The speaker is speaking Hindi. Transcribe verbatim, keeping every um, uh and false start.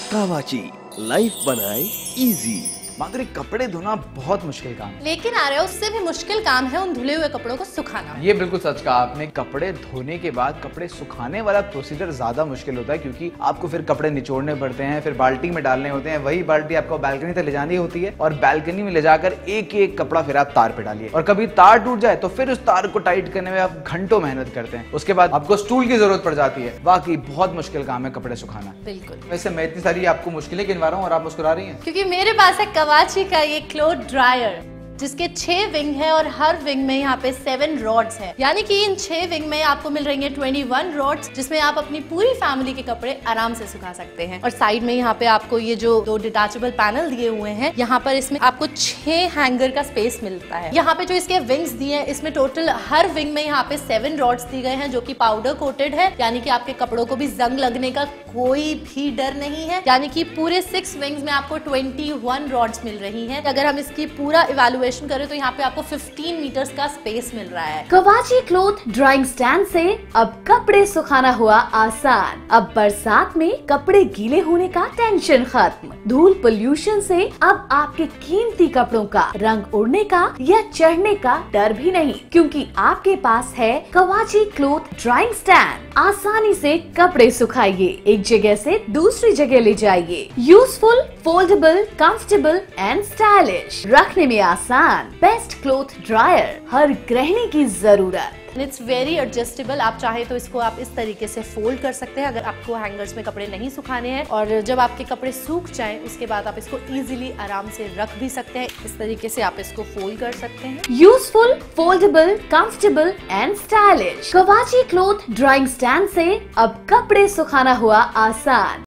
कावाची लाइफ बनाए इजी। माधुरी, कपड़े धोना बहुत मुश्किल काम है, लेकिन आ रहे हो उससे भी मुश्किल काम है उन धुले हुए कपड़ों को सुखाना। ये बिल्कुल सच कहा आपने। कपड़े धोने के बाद कपड़े सुखाने वाला प्रोसीजर ज्यादा मुश्किल होता है, क्योंकि आपको फिर कपड़े निचोड़ने पड़ते हैं, फिर बाल्टी में डालने होते हैं, वही बाल्टी आपको बालकनी तक ले जानी होती है और बालकनी में ले जाकर एक एक कपड़ा फिर आप तार पे डालिए, और कभी तार टूट जाए तो फिर उस तार को टाइट करने में आप घंटों मेहनत करते हैं। उसके बाद आपको स्टूल की जरूरत पड़ जाती है। वाकई बहुत मुश्किल काम है कपड़े सुखाना। बिल्कुल। वैसे मैं इतनी सारी आपको मुश्किलें गिनवा रहा हूँ और आप मुस्कुरा रही हैं, क्योंकि मेरे पास है कवाची का ये क्लोथ ड्रायर, जिसके छह विंग है और हर विंग में यहाँ पे सेवन रॉड्स है। यानी कि इन छह विंग में आपको मिल रही है इक्कीस रॉड्स, जिसमें आप अपनी पूरी फैमिली के कपड़े आराम से सुखा सकते हैं। और साइड में यहाँ पे आपको ये जो दो डिटैचेबल पैनल दिए हुए हैं, यहाँ पर इसमें आपको छह हैंगर का स्पेस मिलता है। यहाँ पे जो इसके विंग्स दिए हैं, इसमें टोटल हर विंग में यहाँ पे सेवन रॉड्स दी गए हैं, जो की पाउडर कोटेड है, यानी कि आपके कपड़ों को भी जंग लगने का कोई भी डर नहीं है। यानी कि पूरे सिक्स विंग्स में आपको इक्कीस रॉड्स मिल रही हैं। अगर हम इसकी पूरा इवैल्यूएशन करें तो यहाँ पे आपको पंद्रह मीटर्स का स्पेस मिल रहा है। कवाची क्लॉथ ड्राइंग स्टैंड से अब कपड़े सुखाना हुआ आसान। अब बरसात में कपड़े गीले होने का टेंशन खत्म। धूल पोल्यूशन से अब आपके कीमती कपड़ों का रंग उड़ने का या चढ़ने का डर भी नहीं, क्योंकि आपके पास है कवाची क्लॉथ ड्राइंग स्टैंड। आसानी से कपड़े सुखाइए, एक जगह से दूसरी जगह ले जाइए। Useful, foldable, comfortable and stylish, रखने में आसान। बेस्ट क्लॉथ ड्रायर, हर गृहिणी की जरूरत। It's very adjustable. आप चाहे तो इसको आप इस तरीके से फोल्ड कर सकते हैं अगर आपको हैंगर्स में कपड़े नहीं सुखाने हैं, और जब आपके कपड़े सूख जाएं उसके बाद आप इसको इजीली आराम से रख भी सकते हैं। इस तरीके से आप इसको फोल्ड कर सकते हैं। Useful, foldable, comfortable and stylish, Kawachi cloth drying stand से अब कपड़े सुखाना हुआ आसान।